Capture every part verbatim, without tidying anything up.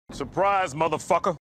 Surprise, motherfucker.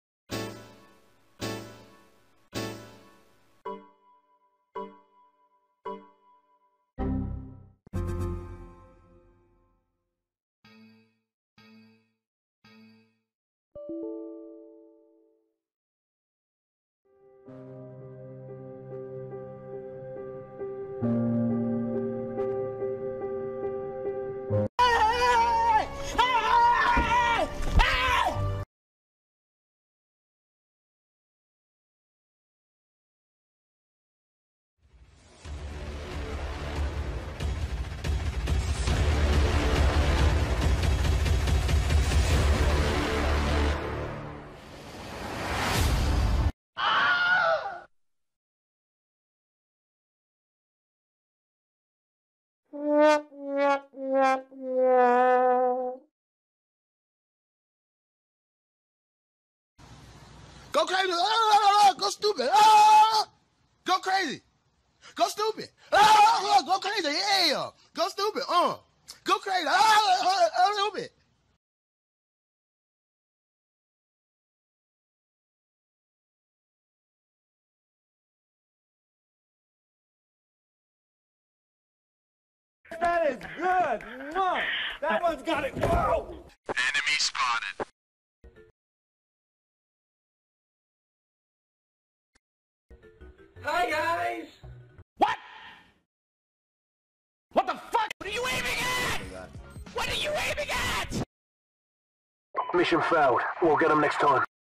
Go crazy. Ah, go stupid. Ah, go crazy. Go stupid. Ah, go crazy. Yeah. Go stupid. Uh. Go crazy. Ah, a little bit. That is good. No, that one's got it. Whoa. Enemy spotted. Hi, guys. What? What the fuck? What are you aiming at? What are you aiming at? Mission failed. We'll get them next time.